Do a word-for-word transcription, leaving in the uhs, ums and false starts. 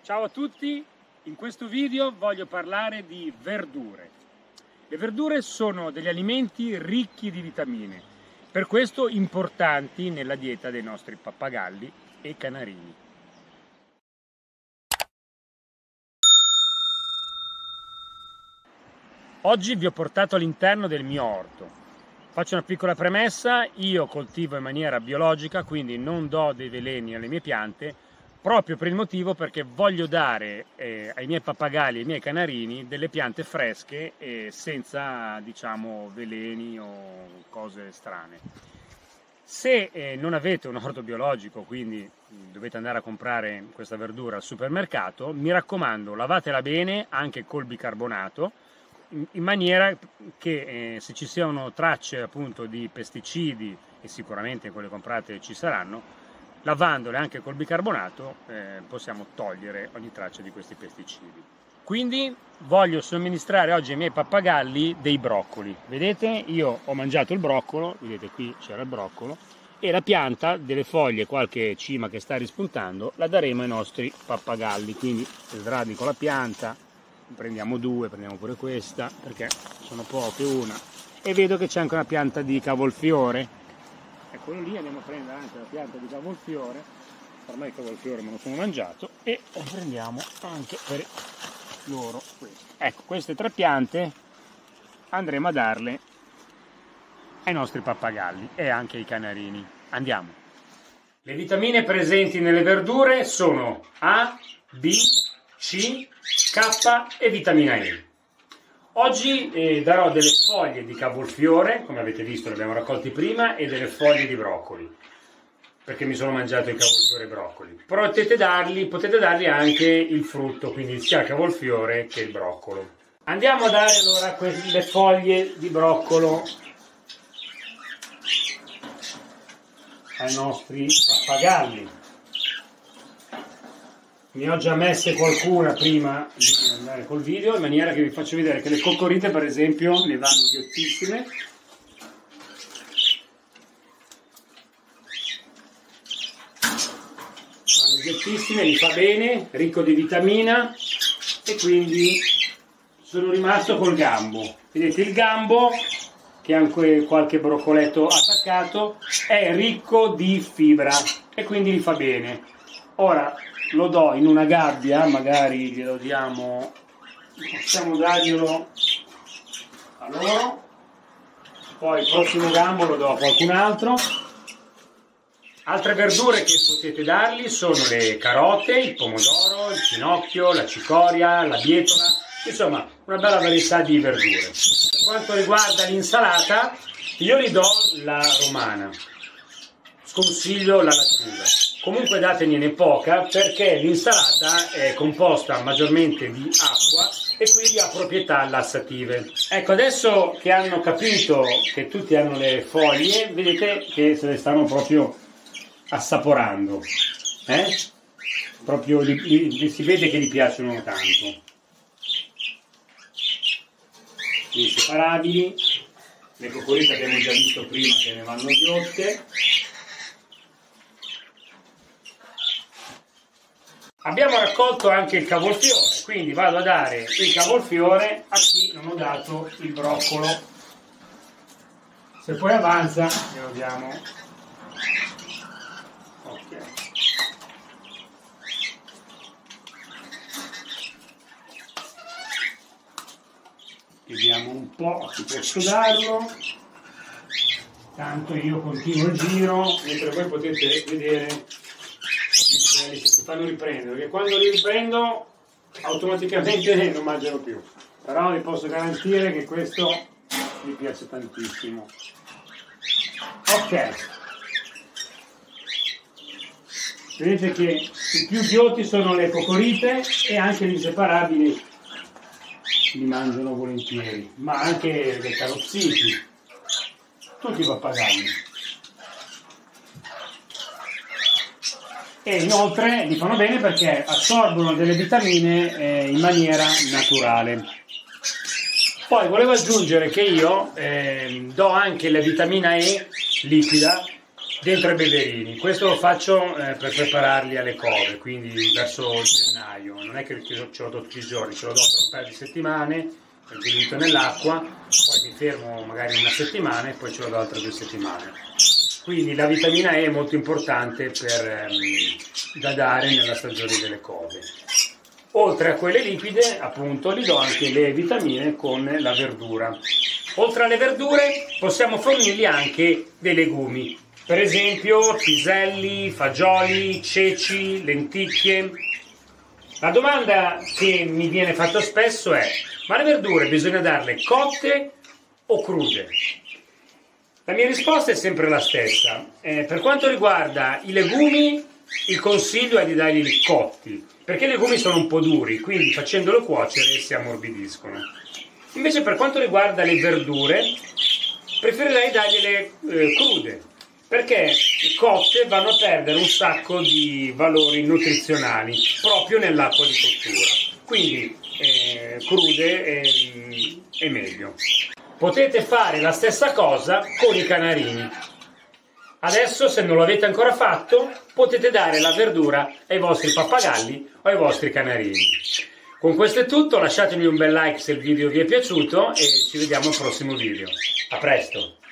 Ciao a tutti, in questo video voglio parlare di verdure. Le verdure sono degli alimenti ricchi di vitamine, per questo importanti nella dieta dei nostri pappagalli e canarini. Oggi vi ho portato all'interno del mio orto. Faccio una piccola premessa: io coltivo in maniera biologica, quindi non do dei veleni alle mie piante, proprio per il motivo perché voglio dare eh, ai miei pappagalli e ai miei canarini delle piante fresche e senza, diciamo, veleni o cose strane. Se eh, non avete un orto biologico, quindi dovete andare a comprare questa verdura al supermercato, mi raccomando, lavatela bene anche col bicarbonato, in, in maniera che eh, se ci siano tracce appunto di pesticidi, e sicuramente quelle comprate ci saranno, lavandole anche col bicarbonato eh, possiamo togliere ogni traccia di questi pesticidi. Quindi voglio somministrare oggi ai miei pappagalli dei broccoli. Vedete, io ho mangiato il broccolo, vedete qui c'era il broccolo, e la pianta, delle foglie, qualche cima che sta rispuntando, la daremo ai nostri pappagalli. Quindi sradico la pianta, prendiamo due, prendiamo pure questa, perché sono poche, una, e vedo che c'è anche una pianta di cavolfiore. Eccolo lì, andiamo a prendere anche la pianta di cavolfiore, ormai il cavolfiore me lo sono mangiato, e prendiamo anche per loro questo. Ecco, queste tre piante andremo a darle ai nostri pappagalli e anche ai canarini. Andiamo. Le vitamine presenti nelle verdure sono A, B, C, K e vitamina E. Oggi eh, darò delle foglie di cavolfiore, come avete visto le abbiamo raccolti prima, e delle foglie di broccoli, perché mi sono mangiato il cavolfiore e broccoli. Potete dargli, potete dargli anche il frutto, quindi sia il cavolfiore che il broccolo. Andiamo a dare allora le foglie di broccolo ai nostri pappagalli. Ne ho già messe qualcuna prima di andare col video, in maniera che vi faccio vedere che le coccorite, per esempio, ne vanno ghiottissime. Vanno ghiottissime, li fa bene, ricco di vitamina, e quindi sono rimasto col gambo. Vedete, il gambo, che ha anche qualche broccoletto attaccato, è ricco di fibra e quindi li fa bene. Ora lo do in una gabbia, magari glielo diamo, possiamo darglielo a loro, poi il prossimo gambo lo do a qualcun altro. Altre verdure che potete dargli sono le carote, il pomodoro, il finocchio, la cicoria, la bietola, insomma una bella varietà di verdure. Per quanto riguarda l'insalata, io gli do la romana, sconsiglio la lattuga. Comunque dategliene poca, perché l'insalata è composta maggiormente di acqua e quindi ha proprietà lassative. Ecco, adesso che hanno capito che tutti hanno le foglie, vedete che se le stanno proprio assaporando. Eh? Proprio li, li, si vede che gli piacciono tanto. Inseparabili. Le coccolite abbiamo già visto prima che ne vanno ghiotte. Abbiamo raccolto anche il cavolfiore, quindi vado a dare il cavolfiore a chi non ho dato il broccolo. Se poi avanza glielo diamo. Ok. Vediamo un po' a chi posso darlo. Tanto io continuo il giro, mentre voi potete vedere che si fanno riprendere, perché quando li riprendo automaticamente non mangiano più, però vi posso garantire che questo mi piace tantissimo. Ok, vedete che i più ghiotti sono le cocorite, e anche gli inseparabili li mangiano volentieri, ma anche le carozziti, tutti i pappagalli. E inoltre li fanno bene perché assorbono delle vitamine eh, in maniera naturale. Poi volevo aggiungere che io eh, do anche la vitamina E liquida dentro i beverini. Questo lo faccio eh, per prepararli alle cove, quindi verso gennaio. Non è che ce lo do tutti i giorni, ce lo do per un paio di settimane, diluito nell'acqua, poi mi fermo magari una settimana e poi ce lo do altre due settimane. Quindi la vitamina E è molto importante per, ehm, da dare nella stagione delle cove. Oltre a quelle liquide, appunto, gli do anche le vitamine con la verdura. Oltre alle verdure possiamo fornirgli anche dei legumi, per esempio piselli, fagioli, ceci, lenticchie. La domanda che mi viene fatta spesso è: ma le verdure bisogna darle cotte o crude? La mia risposta è sempre la stessa. Eh, per quanto riguarda i legumi, il consiglio è di darli cotti, perché i legumi sono un po' duri, quindi facendolo cuocere si ammorbidiscono. Invece per quanto riguarda le verdure, preferirei dargliele eh, crude, perché cotte vanno a perdere un sacco di valori nutrizionali proprio nell'acqua di cottura. Quindi eh, crude è, è meglio. Potete fare la stessa cosa con i canarini. Adesso, se non lo avete ancora fatto, potete dare la verdura ai vostri pappagalli o ai vostri canarini. Con questo è tutto, lasciatemi un bel like se il video vi è piaciuto e ci vediamo al prossimo video. A presto!